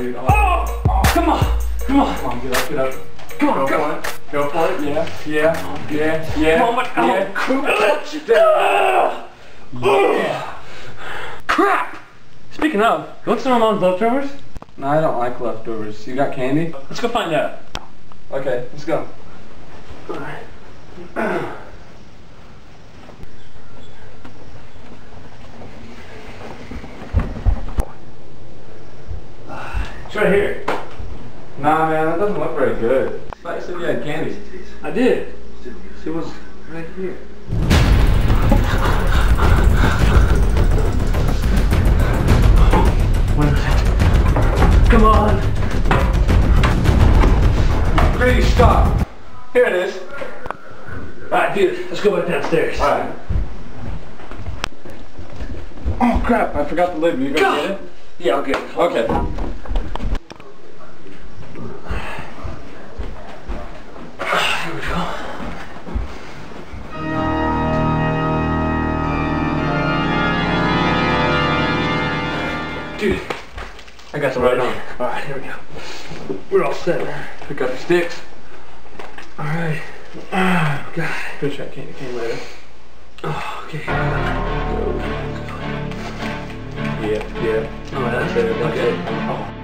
dude. Oh, come on. Come on. Come on, get up, get up. Come on, go for it. Go for it. Yeah. Come on, Yeah. Crap! Speaking of, you want some of Mom's leftovers? No, I don't like leftovers. You got candy? Let's go find out. Okay, let's go. Alright. It's right here. Nah, man, that doesn't look very good. I thought you said you had candy. I did. It was right here. Come on. Grady, stop. Here it is. Alright, dude, let's go back downstairs. Alright. Oh crap, I forgot the lid. Will you go get it? Yeah, I'll get it. Okay. Here we go. Dude, I got the right on. alright, here we go. We're all set. Pick up the sticks. Alright. Oh, God. Finish that candy cane later. Oh, okay. Yeah. Oh, that's it. Okay. Oh.